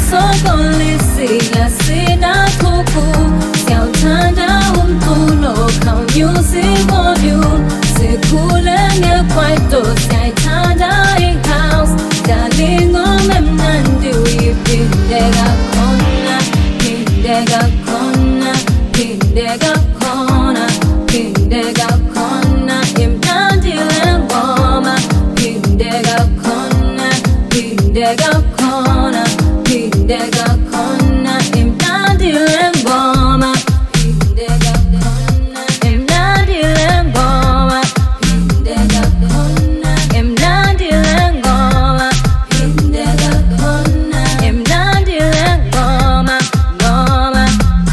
Asisokolisi la sina kuku Siautanda umtulo Kaunyusi modu Sikulenge kwaito Siaitanda in-house Dalingo memnandu Pindega kona Pindega kona Pindega kona Pindega kona Imnandi lengoma Pindega kona Pindega kona Pindega kona Imnandi lengoma Pindega kona Imnandi lengoma Pindega kona Imnandi lengoma Pindega kona Imnandi lengoma Ngoma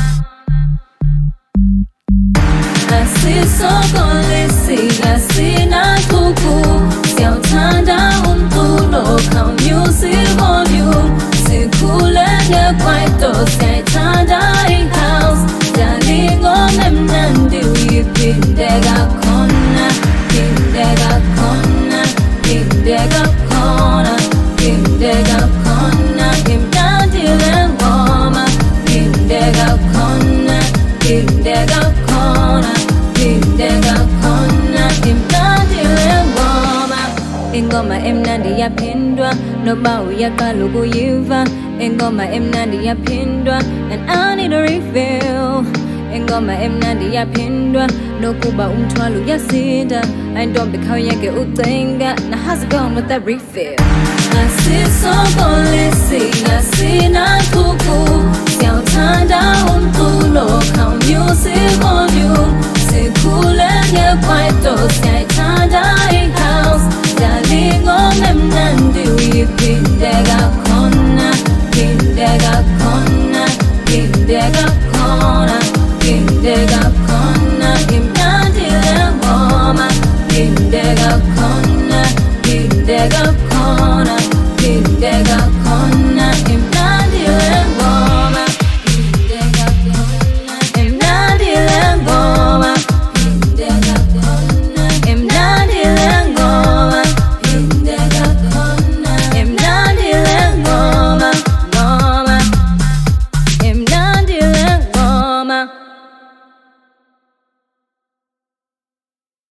Asisokolisi la sina kuku Siautanda umtulo Kaunyusi volume Sikulenge kwaito Siaitanda in-house Dalingo memnandu Pindega kona Pindega kona Pindega kona Pindega kona Imnandi lengoma Pindega kona Pindega kona Pindega kona Imnandi lengoma Ingoma emnandi yapindwa Nobau yakalugu yiva Ingoma emnandi yapindwa And I need a refill Ingoma emnandi yapindwa Nokuba umthwalo yasinda Ayintombi khawuyeke ucinga Now how's it going with that refill? Asisokolisi